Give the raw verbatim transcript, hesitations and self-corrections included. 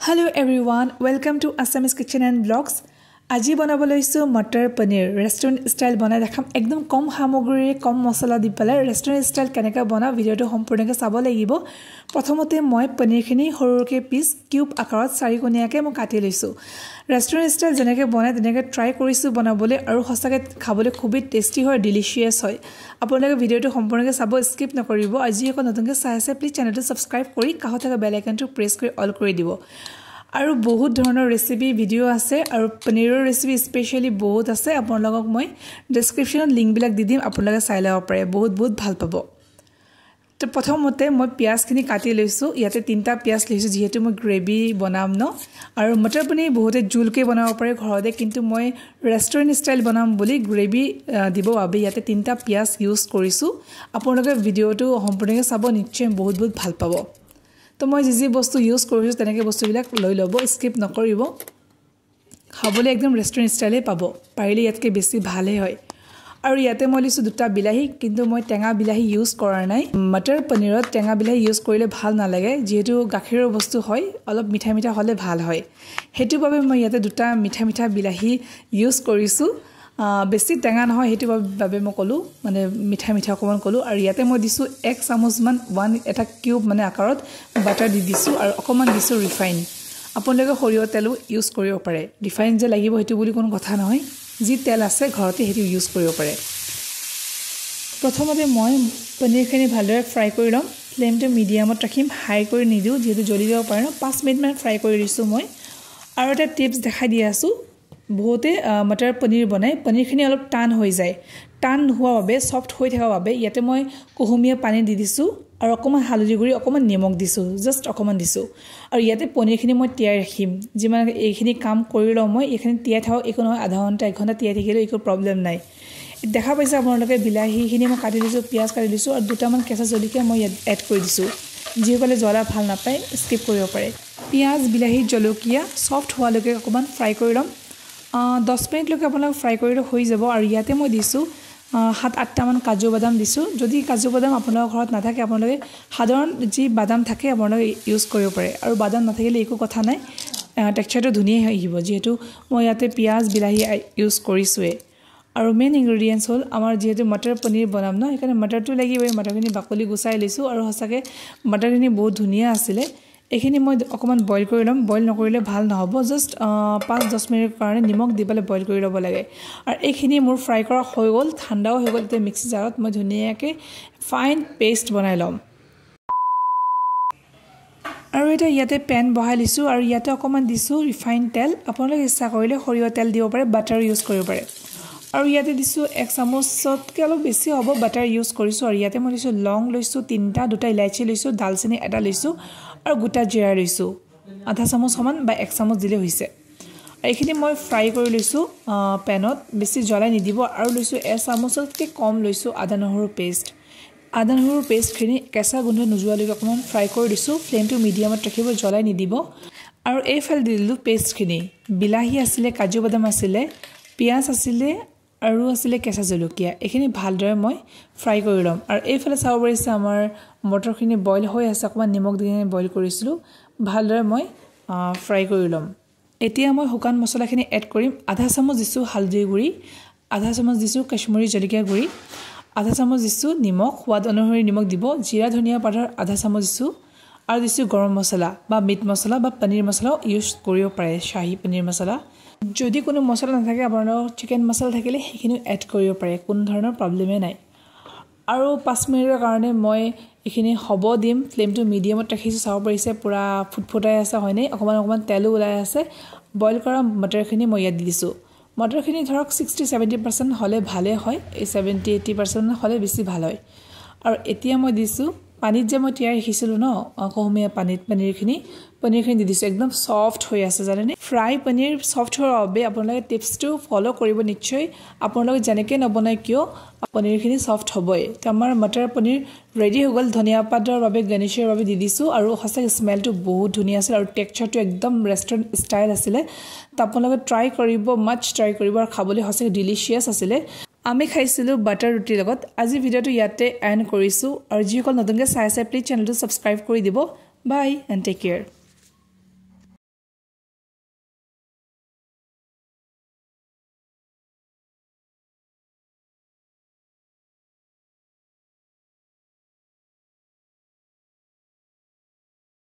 Hello everyone, welcome to Assamese Kitchen and Vlogs. আজি বনাবলৈ লৈছো মটৰ পনীৰ ৰেষ্টুৰেন্ট ষ্টাইল বনাই দেখাম একদম কম সামগ্ৰীৰে কম মছলা দি পেলাই ৰেষ্টুৰেন্ট ষ্টাইল কেনেকৈ বনা ভিডিওটো সম্পূৰ্ণকৈ চাব লাগিব প্ৰথমতে মই পনীৰখিনি সৰুকৈ পিস কিউব আকাৰত চাৰি কোণীয়াকৈ মই কাটি লৈছো ৰেষ্টুৰেন্ট ষ্টাইল যেনেকৈ বনাই তেনেকৈ ট্ৰাই কৰিছো বনাবলৈ আৰু সঁচাকৈ খাবলৈ খুবেই টেষ্টি হয় ডিলিশিয়াছ হয় আপোনালোকে ভিডিওটো সম্পূৰ্ণকৈ চাব স্কিপ নকৰিব আজি এক নতুনকৈ চাই আছে প্লিজ চেনেলটো সাবস্ক্ৰাইব কৰি কাষত থকা বেল আইকনটো প্ৰেছ কৰি অল কৰি দিব আৰু বহুত ধৰণৰ ৰেচিপি ভিডিও আছে আৰু পনীৰৰ ৰেচিপি স্পেশালি বহুত আছে আপোনালোকক মই ডেসক্ৰিপচনত লিংক বিলাক দি দিম আপোনালোকে চাই লব পাৰে বহুত বহুত ভাল পাব তো প্ৰথমতে মই পিয়াজখিনি কাটি লৈছো ইয়াতে তিনটা পিয়াজ লৈছো যেহেতু মই গ্ৰেভি বনাম ন আৰু মটৰ পনীৰ বহুতে জুলকে বনাব পাৰে ঘৰতে কিন্তু মই ৰেষ্টুৰেন্ট ষ্টাইল বনাম বুলি গ্ৰেভি দিব বাবে ইয়াতে তিনটা পিয়াজ ইউজ কৰিছো আপোনালোকে ভিডিওটো সম্পূৰ্ণকৈ চাব নিশ্চয় বহুত বহুত ভাল পাব তো মই যি যি বস্তু ইউজ কৰিছো তেনেকৈ বস্তুবিলাক লৈ লব স্কিপ নকৰিব খাবলৈ একদম ৰেষ্টুৰেন্ট ষ্টাইলে পাব পাৰিলে ইয়াতকৈ বেছি ভালে হয় আৰু ইয়াতে মই লৈছো দুটা বিলাহী কিন্তু মই টেঙা বিলাহী ইউজ কৰা নাই মটৰ পনীৰত টেঙা বিলাহী ইউজ কৰিলে ভাল নালাগে যেহেতু গাখীৰৰ বস্তু হয় অলপ মিঠা মিঠা হলে ভাল হয় হেতু বাবে মই ইয়াতে দুটা মিঠা মিঠা বিলাহী ইউজ কৰিছো বেছি টেঙা নহয় হেতু বাবে মই কলো মানে মিঠা মিঠা অকমান কলো আৰু ইয়াতে মই দিছো এক চামুচ মান ওৱান এটা কিউব মানে আকাৰত বাটাৰ দি দিছো আৰু অকমান দিছো ৰিফাইন আপোনালোকে সৰিয়হ তেল ইউজ কৰিব পাৰে ৰিফাইন যে লাগিব হেতু বুলি কোনো কথা নহয় যি তেল আছে ঘৰতে হেতু ইউজ কৰিব পাৰে প্ৰথমতে মই পনীৰখিনি ভালদৰে ফ্ৰাই কৰি লম ফ্লেমটো মিডিয়ামত ৰাখিম হাই কৰি নিদিও যেহেতু জ্বলি যাব পাৰে ন পাঁচ মিনিট মান ফ্ৰাই কৰি দিছো মই আৰু এটা টিপছ দেখাই দি আছো বহুতে মটৰ পনীৰ বনাই পনীৰখিনি অলপ টান হৈ যায় টান হোৱা বাবে সফট হৈ থকা বাবে ইয়াতে মই কুহুমীয়া পানী দি দিছো আৰু অকমান হালধি গুৰি অকমান নিমখ দিছো জাস্ট অকমান দিছো আৰু ইয়াতে পনীৰখিনি মই তিয়াই ৰাখিম যিমান এইখিনি কাম কৰি লওঁ মই এইখিনি তিয়াই থাও একো নহয় আধা ঘণ্টা এক ঘণ্টা তিয়াই থাকিলে একো প্ৰবলেম নাই দেখা পাইছে আপোনালোকে বিলাহীখিনি মই কাটি দিছো পিয়াজ কাটি দিছো আৰু দুটামান কেঁচা জলকীয়া মই এড কৰি দিছো যিসকলে জ্বলা ভাল নাপায় স্কিপ কৰিব পাৰে পিয়াজ বিলাহী জলকীয়া সফট হোৱালৈকে অকমান ফ্ৰাই কৰি লম দহ মিনিট লৈকে আপোনাক ফ্ৰাই কৰিলে হৈ যাব আৰু ইয়াতে মই দিছো সাত আঠটা মান কাজু বাদাম দিছো যদি কাজু বাদাম আপোনালোকৰ ঘৰত নাথাকে আপোনালোকে সাধাৰণ যি বাদাম থাকে আপোনালোকে ইউজ কৰিব পাৰে আৰু বাদাম নাথাকিলে একো কথা নাই টেক্সচাৰটো ধুনীয়া আহিব যেহেতু মই ইয়াতে পিয়াজ বিলাহী ইউজ কৰিছোৱে আৰু মেইন ইনগ্ৰেডিয়েন্টছ হ'ল আমাৰ যেহেতু মটৰ পনীৰ বনাম ন সেইকাৰণে মটৰটো লাগিবই মটৰখিনি বাকলি গুচাই লৈছো আৰু হসাকে মটৰখিনি বহুত ধুনীয়া আছিলে এখিনি মই অকমান বইল কৰি লম বইল নকৰিলে ভাল নহব জাস্ট পাঁচ দহ মিনিট কাৰণে নিমখ দি পেলাই বইল কৰি ল'ব লাগে আৰু এখিনি মোৰ ফ্ৰাই কৰা হৈ গল ঠাণ্ডাও হৈ গল তে মিক্সি জাৰত মই ধুনীয়াকৈ ফাইন পেষ্ট বনাই লম আৰু এটা ইয়াতে পেন বহাই লিছো আৰু ইয়াতে অকমান দিছো ৰিফাইন তেল আপোনালোকে ইচ্ছা কৰিলে সৰিয়হ তেল দিব পাৰে বাটাৰ ইউজ কৰিব পাৰে আৰু ইয়াতে দিছো এক চামুচতকৈ অলপ বেছি হ'ব বাটাৰ ইউজ কৰিছো আৰু ইয়াতে মই দিছো লং লৈছো তিনটা দুটা ইলাইচি লৈছো দালচিনি এটা লৈছো আৰু গোটা জিৰা লৈছো আধা চামুচ সমান বা এক চামুচ দিলে হৈছে এইখিনি মই ফ্ৰাই কৰি লৈছো পেনত বেছি জ্বলাই নিদিব আৰু লৈছো এক চামুচতকৈ কম লৈছো আদা নহৰু পেষ্ট আদা নহৰু পেষ্টখিনি কেঁচা গোন্ধ নোযোৱালৈকে অকণমান ফ্ৰাই কৰি দিছো ফ্লেমটো মিডিয়ামত ৰাখিব জ্বলাই নিদিব আৰু এইফালে দি দিলো পেষ্টখিনি বিলাহী আছিলে কাজু বাদাম আছিলে পিয়াজ আছিলে আৰু আছিলে কেঁচা জলকীয়া এখিনি ভালদৰে মই ফ্ৰাই কৰি লম আৰু এইফালে চাব পাৰিছে আমাৰ মটৰখিনি বইল হৈ আছে অকমান নিমখ দি বইল কৰিছিলো ভালদৰে মই ফ্ৰাই কৰি লম এতিয়া মই শুকান মছলাখিনি এড কৰিম আধা চামুচ দিছো হালধি গুৰি আধা চামুচ দিছো কাশ্মীৰী জলকীয়া গুৰি আধা চামুচ দিছো নিমখ সোৱাদ অনুসৰি নিমখ দিব জিৰা ধনিয়া পাউডাৰ আধা চামুচ দিছো আৰু দিছো গৰম মছলা বা মিট মছলা বা পনীৰ মছলা ইউজ কৰিব পাৰে শাহী পনীৰ মছলা যদি কোনো মছলা নাথাকে আপোনালোকৰ চিকেন মছলা থাকিলে সেইখিনি এড কৰিব পাৰে কোনো ধৰণৰ প্ৰবলেমে নাই আৰু পাঁচ মিনিটৰ কাৰণে মই এখিনি হ'ব দিম ফ্লেমটো মিডিয়ামত ৰাখিছো চাব পাৰিছে পুৰা ফুটফুটাই আছে হয়নে অকমান অকমান তেল ওলাই আছে বইল কৰা মটৰখিনি মই ইয়াত দি দিছো মটৰখিনি ধৰক ষাঠি সত্তৰ পাৰ্চেণ্ট হলে ভালে হয় এই সত্তৰ আশী পাৰ্চেণ্ট হলে বেছি ভাল হয় আৰু এতিয়া মই দিছো পানীত যে মই তিয়াই ৰাখিছিলো ন কুহুমীয়া পানীত পনীৰখিনি পনীৰখিনি দি দিছো একদম সফট হৈ আছে জানেনে ফ্ৰাই পনীৰ সফট হোৱাৰ বাবে আপোনালোকে টিপছটো ফলো কৰিব নিশ্চয় আপোনালোকে যেনেকৈ নবনাই কিয় পনীৰখিনি সফট হ'বই তো আমাৰ মটৰ পনীৰ ৰেডি হৈ গ'ল ধনিয়া পাতৰ বাবে গাৰ্নিশ্বৰ বাবে দি দিছো আৰু সঁচাকৈ স্মেলটো বহুত ধুনীয়া আছিল আৰু টেক্সচাৰটো একদম ৰেষ্টুৰেন্ট ষ্টাইল আছিলে তো আপোনালোকে ট্ৰাই কৰিব মাছ ট্ৰাই কৰিব আৰু খাবলৈ সঁচাকৈ ডিলিশিয়াছ আছিলে আমি খাইছিলো বাটাৰ ৰুটিৰ লগত আজি ভিডিওটো ইয়াতে এণ্ড কৰিছো আৰু যিসকল নতুনকৈ চাই আছে প্লিজ চেনেলটো সাবস্ক্ৰাইব কৰি দিব বাই এণ্ড টেক কেয়াৰ